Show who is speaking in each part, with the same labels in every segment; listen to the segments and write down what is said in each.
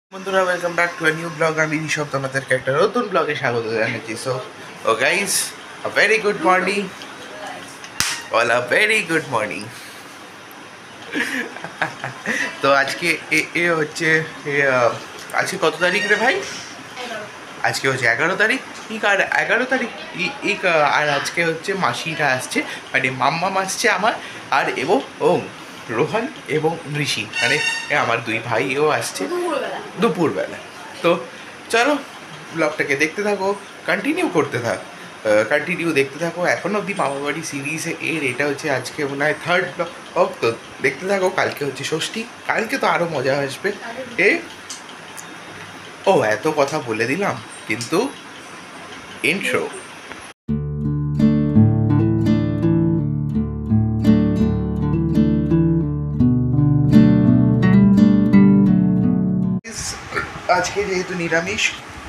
Speaker 1: বন্ধুরা welcome back to a new blog. আমি ঋষভ তোমাদেরকে একটা নতুন ব্লগে স্বাগত জানাচ্ছি। সো ও guys, a very good morning, all a very good morning. তো আজকে এ হচ্ছে আজকে কত তারিখ রে ভাই? আজকে হচ্ছে 11 তারিখ। আর 11 তারিখ আর আজকে হচ্ছে মাসিরা আসছে, মানে মাম্মাম আসছে আমার, আর এবং রোহন এবং ঋষি, মানে আমার দুই ভাইও আসছে দুপুরবেলা। তো চলো ব্লগটাকে দেখতে থাকো, কন্টিনিউ দেখতে থাকো এখন অবধি মামাবাড়ি সিরিজে এটা হচ্ছে আজকে মনে হয় থার্ড ব্লগ। তো দেখতে থাকো, কালকে হচ্ছে ষষ্ঠী, কালকে তো আরও মজা আসবে। এত কথা বলে দিলাম, কিন্তু ইন্ট্রো। আজকে যেহেতু নিরামিষ,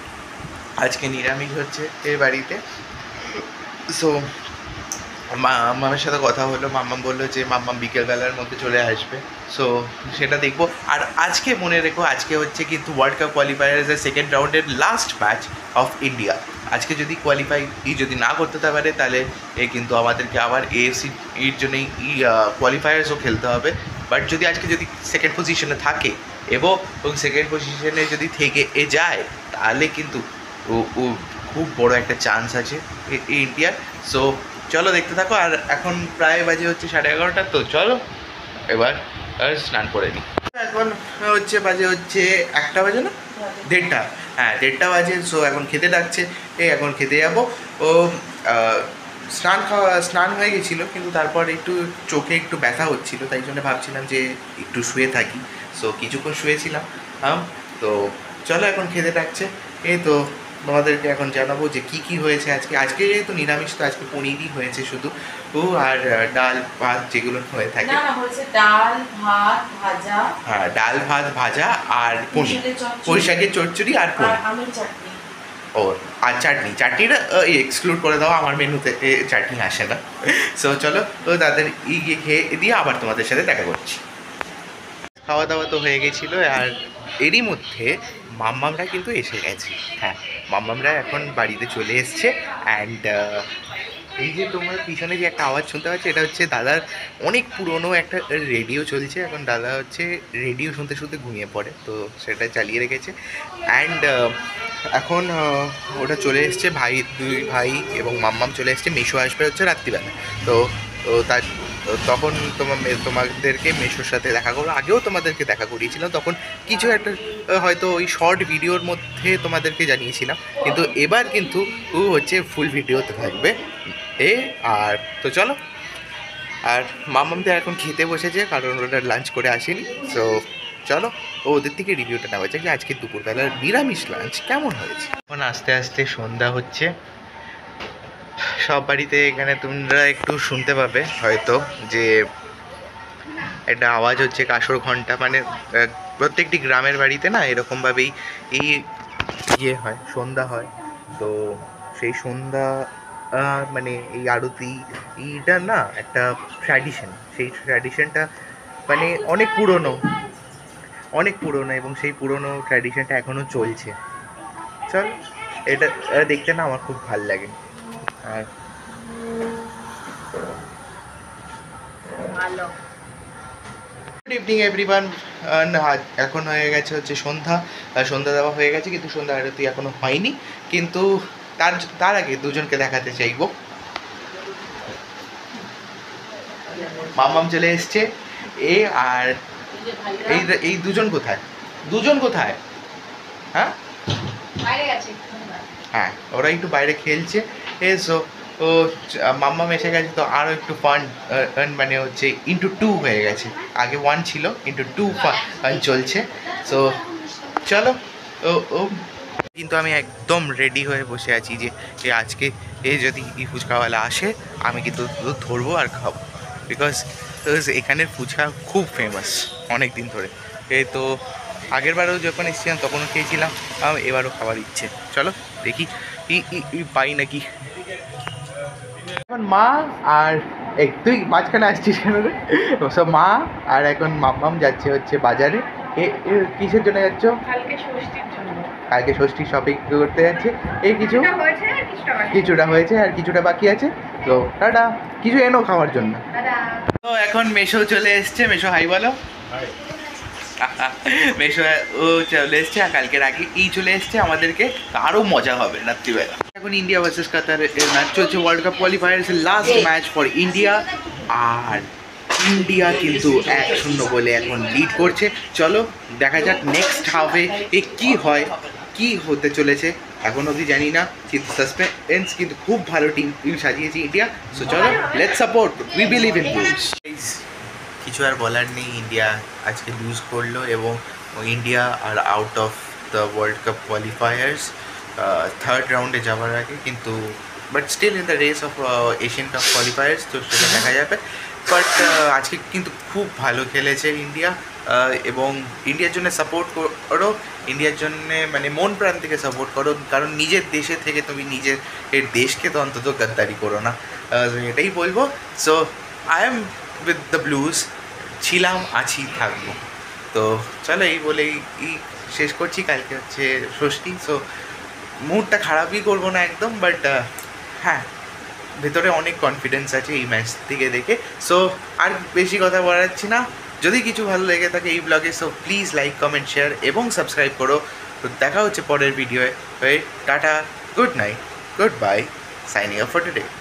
Speaker 1: হচ্ছে এ বাড়িতে। সো মামার সাথে কথা হলো, মাম্মাম বললো যে মাম্মাম বিকেলবেলার মধ্যে চলে আসবে। সো সেটা দেখবো। আর আজকে মনে রেখো, আজকে হচ্ছে কিন্তু ওয়ার্ল্ড কাপ কোয়ালিফায়ার্সের সেকেন্ড রাউন্ডের লাস্ট ম্যাচ অফ ইন্ডিয়া। আজকে যদি যদি না করতে পারে, তাহলে কিন্তু আমাদেরকে আবার AFC এর জন্যই কোয়ালিফায়ার্সও খেলতে হবে। বাট যদি সেকেন্ড পজিশনে থাকে এবং সেকেন্ড পজিশনে যদি থেকে যায়, তাহলে কিন্তু ও খুব বড় একটা চান্স আছে ইন্ডিয়ার। সো চলো দেখতে থাকো। আর এখন প্রায় বাজে হচ্ছে 11:30। তো চলো এবার স্নান করে নিই। এখন বাজে হচ্ছে 1টা বাজে না, 1:30। হ্যাঁ, 1:30 বাজে। সো এখন খেতে ডাকছে, এখন খেতে যাবো। ও স্নান হয়ে গেছিলো, কিন্তু তারপর একটু চোখে একটু ব্যথা হচ্ছিলো, তাই জন্য ভাবছিলাম যে একটু শুয়ে থাকি। সো কিছুক্ষণ শুয়েছিলাম। তো চলো এখন খেতে ডাকছে। তো তোমাদেরকে এখন জানাবো যে কি হয়েছে আজকে যেহেতু নিরামিষ, তো আজকে পনিরই হয়েছে শুধু। আর ডাল ভাত যেগুলো হয়ে থাকে।
Speaker 2: ডাল ভাত ভাজা।
Speaker 1: হ্যাঁ, ডাল ভাত ভাজা আর পনির, পুঁই শাকের চচ্চড়ি আর পনির। আর চাটনিটা এক্সক্লুড করে দাও, আমার মেনুতে চাটনি আসে না। সো চলো, তো তাদের খেয়ে দিয়ে আবার তোমাদের সাথে দেখা করছি। খাওয়া দাওয়া তো হয়ে গেছিলো, আর এরই মধ্যে মাম্মামরা কিন্তু এসে গেছে। হ্যাঁ, মাম্মামরা এখন বাড়িতে চলে এসছে। অ্যান্ড এই যে তোমার পিছনে যে একটা আওয়াজ শুনতে পাচ্ছ, এটা হচ্ছে দাদার অনেক পুরনো একটা রেডিও চলছে। এখন দাদা হচ্ছে রেডিও শুনতে শুনতে ঘুমিয়ে পড়ে, তো সেটা চালিয়ে রেখেছে। অ্যান্ড এখন ওটা চলে এসছে, দুই ভাই এবং মাম্মাম চলে এসছে। মেশো আসবে হচ্ছে রাত্রিবেলা। তো তার তখন তোমাদেরকে মেশোর সাথে দেখা করবো। আগেও তোমাদেরকে দেখা করিয়েছিলাম, তখন কিছু একটা হয়তো ওই শর্ট ভিডিওর মধ্যে তোমাদেরকে জানিয়েছিলাম, কিন্তু এবার কিন্তু হচ্ছে ফুল ভিডিওতে থাকবে। আর তো চলো, আর মামামদের এখন খেতে বসেছে, কারণ ওরা লাঞ্চ করে আসেনি। সো চলো ওদের থেকে রিভিউটা নেওয়া যাক যে আজকে দুপুরবেলার নিরামিষ লাঞ্চ কেমন হয়েছে। এখন আস্তে আস্তে সন্ধ্যা হচ্ছে সব বাড়িতে। এখানে তোমরা একটু শুনতে পাবে হয়তো যে একটা আওয়াজ হচ্ছে কাঁসর ঘন্টা, মানে প্রত্যেকটি গ্রামের বাড়িতে না এরকমভাবেই হয়, সন্ধ্যা হয়। তো সেই সন্ধ্যা মানে এই আরতি, এইটা না একটা ট্র্যাডিশন। সেই ট্র্যাডিশনটা মানে অনেক পুরনো, এবং সেই পুরনো ট্র্যাডিশনটা এখনও চলছে। চল, এটা দেখতে না আমার খুব ভাল লাগে। আর গুড ইভিনিং এভরিওয়ান। এখন হয়ে গেছে হচ্ছে সন্ধ্যা দেওয়া হয়ে গেছে, কিন্তু সন্ধ্যা আরতি এখনো হয়নি। কিন্তু তার আগে দুজনকে দেখাতে চাইবো। মামাম চলে এসছে। আর এই দুজন কোথায়? হ্যাঁ, ওরা একটু বাইরে খেলছে। সো ও মাম্মাম এসে গেছে, তো আরও একটু ফান, মানে হচ্ছে ইন্টু 2 হয়ে গেছে। আগে 1 ছিল, ইন্টু 2 ফান চলছে। সো চলো। ও কিন্তু আমি একদম রেডি হয়ে বসে আছি যে আজকে যদি ফুচকাওয়ালা আসে, আমি কিন্তু ধরবো আর খাবো। বিকজ এখানের ফুচকা খুব ফেমাস অনেক দিন ধরে। তো আগের বারেও যখন এসেছিলাম তখনও খেয়েছিলাম, এবারও খাবার ইচ্ছে। চলো দেখি পাই নাকি। এখন মা আর তুই মাঝখানে আসছিস কেন রে? সব মা আর এখন মাম্মাম যাচ্ছে হচ্ছে বাজারে। কিসের জন্য যাচ্ছ?
Speaker 2: কালকে ষষ্ঠীর জন্য।
Speaker 1: কালকে ষষ্ঠী শপিং করতে যাচ্ছে। এই কিছু
Speaker 2: কিছুটা হয়েছে আর কিছুটা বাকি।
Speaker 1: কিছুটা হয়েছে আর কিছুটা বাকি আছে। তো টাটা, কিছু এনো খাওয়ার জন্য।
Speaker 2: দাদা।
Speaker 1: তো এখন মেশো চলে এসছে। মেশো হাই বলো। মেশো ও চলে এসছে আর কালকের আগে চলে এসছে আমাদেরকে, আরও মজা হবে রাত্রিবেলা। এখন ইন্ডিয়া ভার্সেস কাতার ম্যাচ চলছে, ওয়ার্ল্ড কাপ কোয়ালিফায়ার্সের লাস্ট ম্যাচ ফর ইন্ডিয়া। আর ইন্ডিয়া কিন্তু 1-0 বলে এখন লিড করছে। চলো দেখা যাক নেক্সট হাফে কি হয়, কি হতে চলেছে এখন অবধি জানি না, কিন্তু সাসপেন্স, কিন্তু খুব ভালো টিম সাজিয়েছে ইন্ডিয়া। সো চলো let's support, we believe in bulls. কিছু আর বলার নেই, ইন্ডিয়া আজকে লুজ করলো এবং ইন্ডিয়া আর out of the world cup qualifiers third রাউন্ডে যাওয়ার আগে, কিন্তু but still in the race of Asian cup qualifiers, তো সেটা দেখা যাবে। বাট আজকে কিন্তু খুব ভালো খেলেছে ইন্ডিয়া এবং ইন্ডিয়ার জন্য সাপোর্ট করো, ইন্ডিয়ার জন্যে মানে মন প্রাণ থেকে সাপোর্ট করো, কারণ নিজের দেশে থেকে তুমি নিজের দেশকে তো অন্তত গাদ্দারি করো না, এটাই বলবো। So I am with the blues, ছিলাম, আছি, থাকবো। তো চলো এই বলেই শেষ করছি। কালকে হচ্ছে ষষ্ঠী, সো মুডটা খারাপই করবো না একদম, বাট হ্যাঁ ভেতরে অনেক কনফিডেন্স আছে এই ম্যাচ থেকে দেখে। সো আর বেশি কথা বলাচ্ছি না, যদি কিছু ভালো লেগে থাকে এই ব্লগে, so please like, comment, share এবং সাবস্ক্রাইব করো। তো দেখা হচ্ছে পরের ভিডিওয়ে। Tata, good night, good bye, signing off for today.